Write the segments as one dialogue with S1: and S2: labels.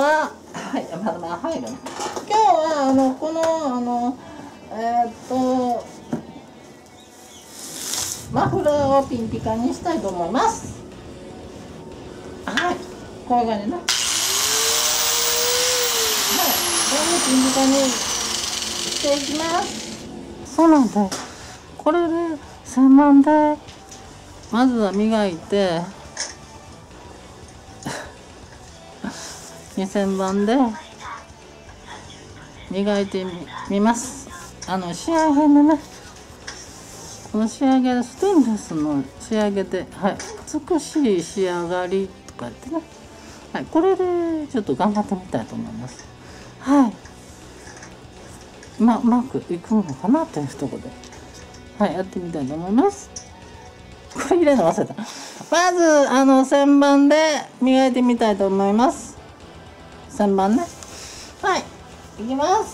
S1: は、はい、まだまだ入るの。今日はこのマフラーをピンピカにしたいと思います。はい、こういう感じね。はい、これでピンピカにしていきます。そうなんで、これで洗顔でまずは磨いて2000番で磨いてみます。仕上げでね、この仕上げでステンレスの仕上げで、はい、美しい仕上がりとか言ってね、はい、これでちょっと頑張ってみたいと思います。はい、うまくいくのかなというところで、はい、やってみたいと思います。これ入れるの忘れた。まず旋盤で磨いてみたいと思います。旋盤ね、はい、いきます。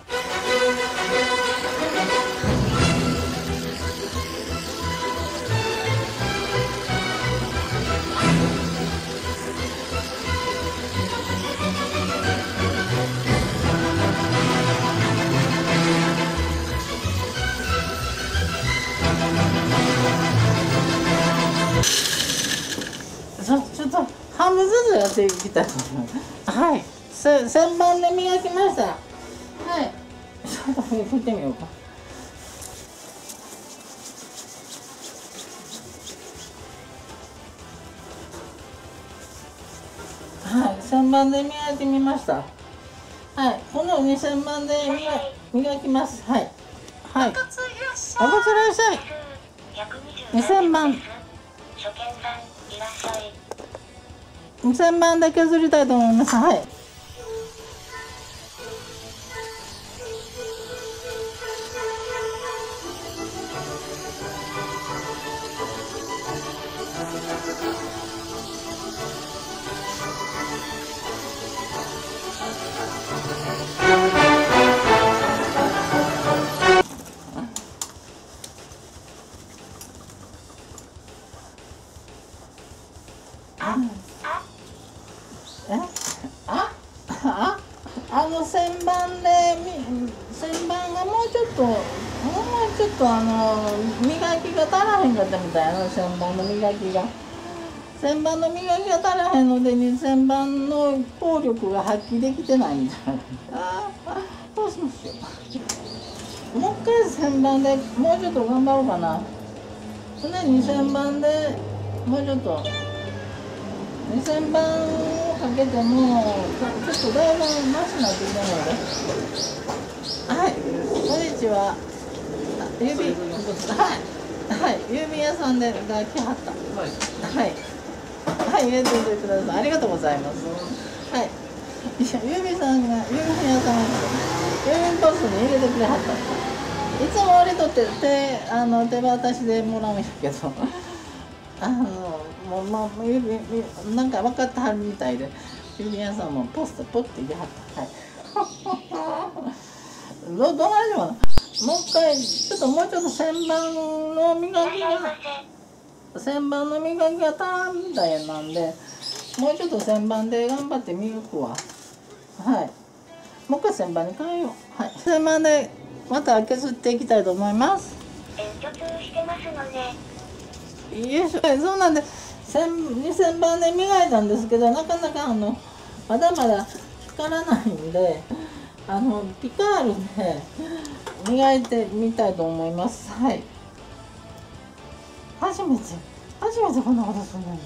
S1: ちょっと半分ずつやっていきたいと思います。はい、旋盤で磨きました。はい、ちょっと振ってみようか。はい、旋盤で磨いてみました。はい、この2000番で磨きます。はい。はい。おこついらっしゃい。2000番。2000番で削りたいと思います。はい。旋盤がもうちょっと磨きが足らへんかったみたいな、旋盤の磨きが足らへんので、旋盤の効力が発揮できてないんじゃないか。どうしましょう。もう一回旋盤でもうちょっと頑張ろうかな。常に旋盤でもうちょっと2000番をかけてもちょっとだいぶマシになってきたので、はい、こんにちは。はい、郵便屋さんで来はった。はいはい、入れておいてください。ありがとうございます。はい、郵便屋さんが郵便ポストに入れてくれはった。いつも俺とって手渡しでもらうんやけど、なんか分かってはるみたいで、郵便屋さんもポストポッて入れはった。はい。どないしようかな。もう一回もうちょっと旋盤の磨きが足らんみたいなんで、もうちょっと旋盤で頑張って磨くわ。はい。もう一回旋盤に変えよう。はい。旋盤でまた削っていきたいと思います。
S2: 除通してますので。
S1: よいしょ。そうなんで2000番で磨いたんですけど、なかなかまだまだ光らないんで、ピカールで磨いてみたいと思います。はい。初めてこんなことするの。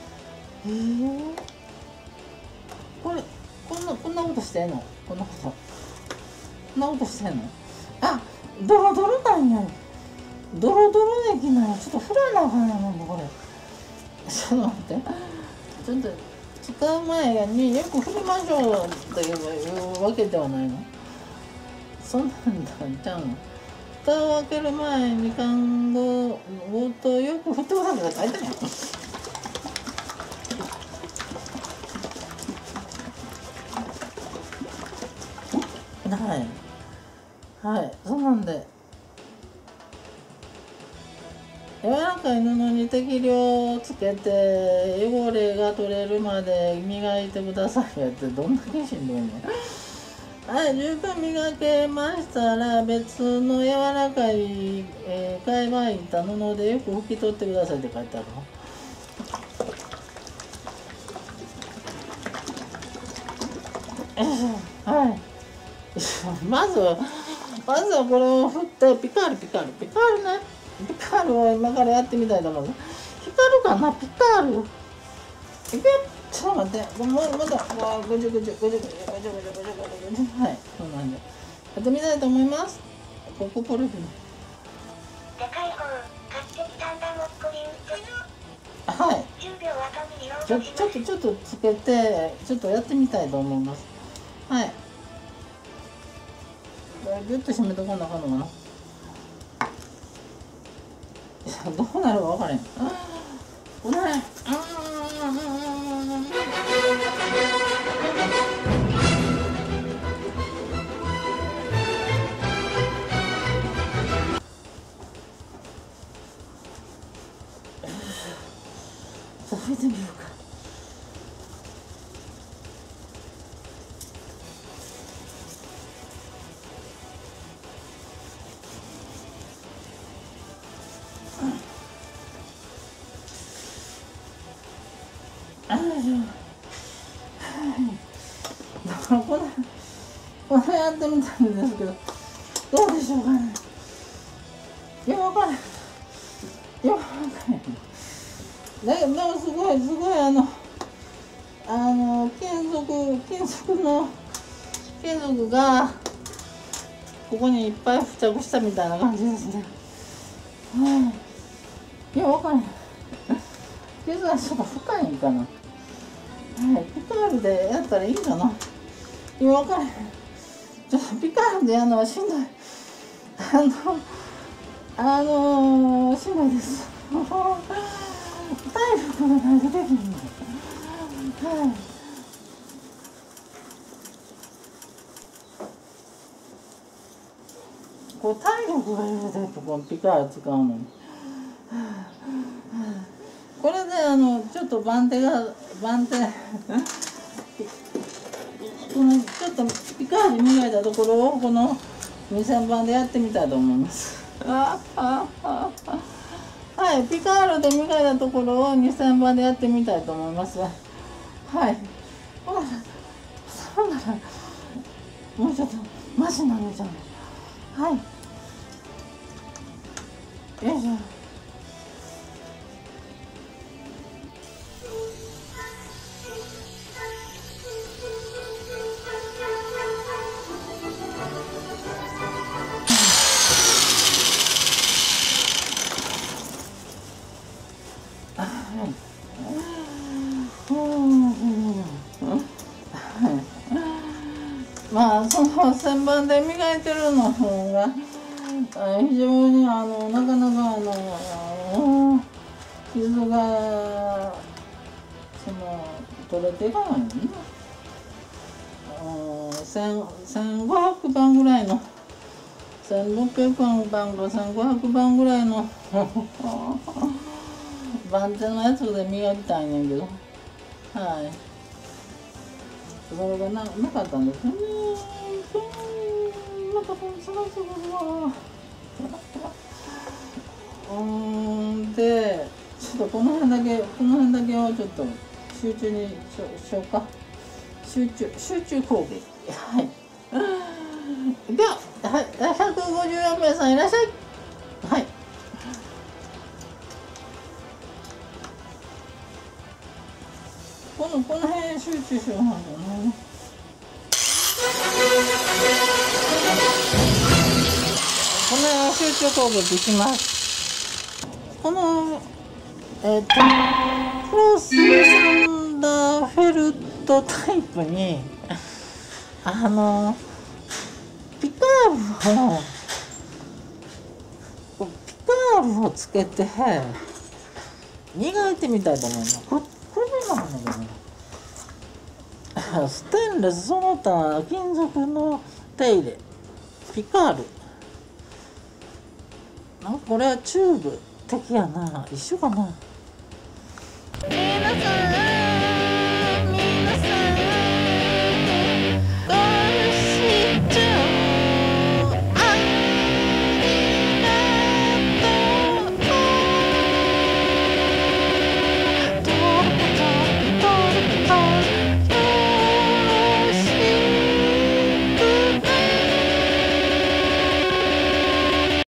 S1: こんなことしてんの？こんなことしてんの？あ、ドロドロなんや。ドロドロできない。ちょっと振らなあかんやもんね、これ。ちょっと待って。ちょっと使う前によく振りましょうっていうわけではないの？そんなんだちゃうの？蓋を開ける前に看護ごとよく振ってくださいって書いてない？はい、そうなんで、 柔らかい布に適量つけて汚れが取れるまで磨いてくださいやって、どんだけしんどいねん。はい、十分磨けましたら別の柔らかい、貝羽板布でよく拭き取ってくださいって書いてあるの。はい。まずはこれを振ってピカールね。ピカールを今からやってみたいと思います。ピカールかな、ピカール。いくよ。ちょっと待って。まだ、ぐじゅ。はい、こんなんで。やってみたいと思います。これ。
S2: でかい方、買ってきたんだもっこりんつ。
S1: はい。
S2: 10秒後にリロードします。
S1: ちょっとつけて、ちょっとやってみたいと思います。はい。ギュッと締めとこんなあかんのかな。いや、どうなるか分からへん。この辺。見てみようか。これやってみたんですけど、どうでしょうかね。よくわかんない。だけど、でもすごい金属がここにいっぱい付着したみたいな感じですね。いや、わかんない。傷がちょっと深いんかな。はい、ピカールでやったらいいかな。いや、わかんない。ちょっとピカールでやるのはしんどい。しんどいです。体力がないとできるんで。はい。これ体力がいるで、このピカール使うのに。これでちょっと番手このちょっとピカール磨いたところをこの2,3番でやってみたいと思います。はい、ピカールで磨いたところを2,3番でやってみたいと思います。はい。そうならもうちょっとマシなのじゃん。はい。よいしょ。まあその旋盤で磨いてるの方が非常になかなか傷が取れていかないのね。1500番ぐらいの1600番か1500番ぐらいの番手のやつで磨きたいねんけど、はい。それがなかったんですよね。またこのつらそうだで、ちょっとこの辺だけをちょっと集中にしようか。集中攻撃。はい。では、はい、154名さんいらっしゃい。はい。この辺集中しようなんだね。この辺集中攻撃します。このクロスサンダーフェルトタイプにピカールをつけて磨いてみたいと思います。これなんだけどね。ステンレスその他金属の手入れピカール。これはチューブ敵やな。一緒かな。